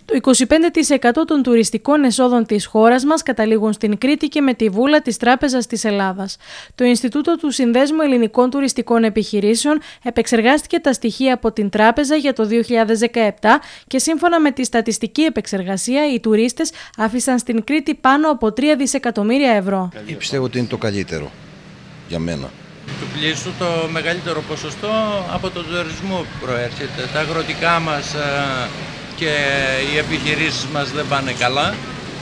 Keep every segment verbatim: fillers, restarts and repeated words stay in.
Το είκοσι πέντε τοις εκατό των τουριστικών εσόδων της χώρας μας καταλήγουν στην Κρήτη και με τη βούλα της Τράπεζας της Ελλάδας. Το Ινστιτούτο του Συνδέσμου Ελληνικών Τουριστικών Επιχειρήσεων επεξεργάστηκε τα στοιχεία από την Τράπεζα για το δύο χιλιάδες δεκαεπτά και σύμφωνα με τη στατιστική επεξεργασία, οι τουρίστες άφησαν στην Κρήτη πάνω από τρία δισεκατομμύρια ευρώ. Πιστεύω ότι είναι το καλύτερο για μένα. Του πλήσου το μεγαλύτερο ποσοστό από τον τουρισμό προέρχεται. Τα αγροτικά μας και οι επιχειρήσεις μας δεν πάνε καλά.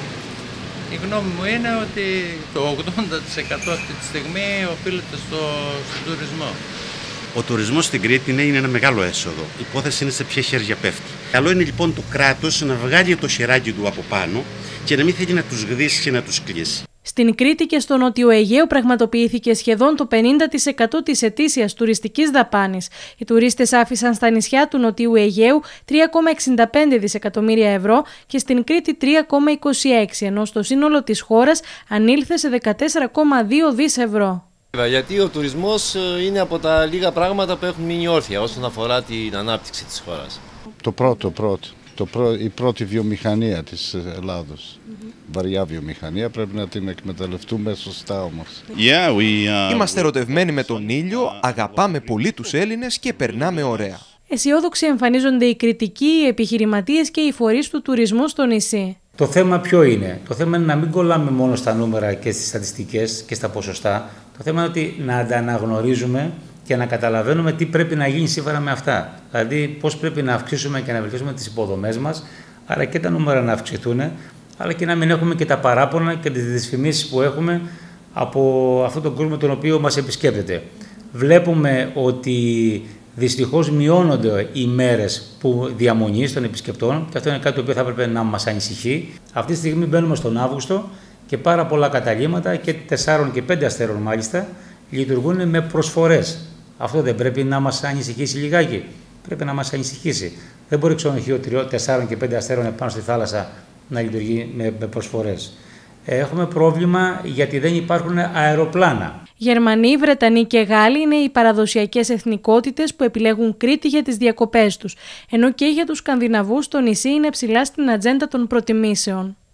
Η γνώμη μου είναι ότι το ογδόντα τοις εκατό αυτή τη στιγμή οφείλεται στο, στον τουρισμό. Ο τουρισμός στην Κρήτη είναι ένα μεγάλο έσοδο. Η υπόθεση είναι σε ποια χέρια πέφτει. Καλό είναι λοιπόν το κράτος να βγάλει το χεράκι του από πάνω και να μην θέλει να τους γδίσει και να τους κλείσει. Στην Κρήτη και στο Νότιο Αιγαίο πραγματοποιήθηκε σχεδόν το πενήντα τοις εκατό της ετήσιας τουριστικής δαπάνης. Οι τουρίστες άφησαν στα νησιά του Νοτιού Αιγαίου τρία κόμμα εξήντα πέντε δισεκατομμύρια ευρώ και στην Κρήτη τρία κόμμα είκοσι έξι, ενώ στο σύνολο της χώρας ανήλθε σε δεκατέσσερα κόμμα δύο δισεκατομμύρια ευρώ. Γιατί ο τουρισμός είναι από τα λίγα πράγματα που έχουν μείνει όρθια όσον αφορά την ανάπτυξη της χώρας. Το πρώτο, πρώτο. Το πρω... Η πρώτη βιομηχανία της Ελλάδος, mm-hmm. βαριά βιομηχανία, πρέπει να την εκμεταλλευτούμε σωστά όμως. Yeah, we, uh... Είμαστε ερωτευμένοι με τον ήλιο, αγαπάμε πολύ τους Έλληνες και περνάμε ωραία. Αισιόδοξοι εμφανίζονται οι κριτικοί, οι επιχειρηματίες και οι φορείς του τουρισμού στο νησί. Το θέμα ποιο είναι? Το θέμα είναι να μην κολλάμε μόνο στα νούμερα και στις στατιστικές και στα ποσοστά. Το θέμα είναι ότι να ανταναγνωρίζουμε και να καταλαβαίνουμε τι πρέπει να γίνει σύμφωνα με αυτά. Δηλαδή, πώς πρέπει να αυξήσουμε και να βελτιώσουμε τις υποδομές μας, άρα και τα νούμερα να αυξηθούν, αλλά και να μην έχουμε και τα παράπονα και τις δυσφημίσεις που έχουμε από αυτόν τον κόσμο τον οποίο μας επισκέπτεται. Βλέπουμε ότι δυστυχώς μειώνονται οι μέρες που διαμονής των επισκεπτών και αυτό είναι κάτι το οποίο θα έπρεπε να μας ανησυχεί. Αυτή τη στιγμή μπαίνουμε στον Αύγουστο και πάρα πολλά καταλύματα και τεσσάρων και πέντε αστέρων μάλιστα λειτουργούν με προσφορές. Αυτό δεν πρέπει να μας ανησυχήσει λιγάκι? Πρέπει να μας ανησυχήσει. Δεν μπορεί ξενοδοχείο τεσσάρων και πέντε αστέρων επάνω στη θάλασσα να λειτουργεί με, με προσφορές. Έχουμε πρόβλημα γιατί δεν υπάρχουν αεροπλάνα. Γερμανοί, Βρετανοί και Γάλλοι είναι οι παραδοσιακές εθνικότητες που επιλέγουν Κρήτη για τις διακοπές τους, ενώ και για τους Σκανδιναβούς το νησί είναι ψηλά στην ατζέντα των προτιμήσεων.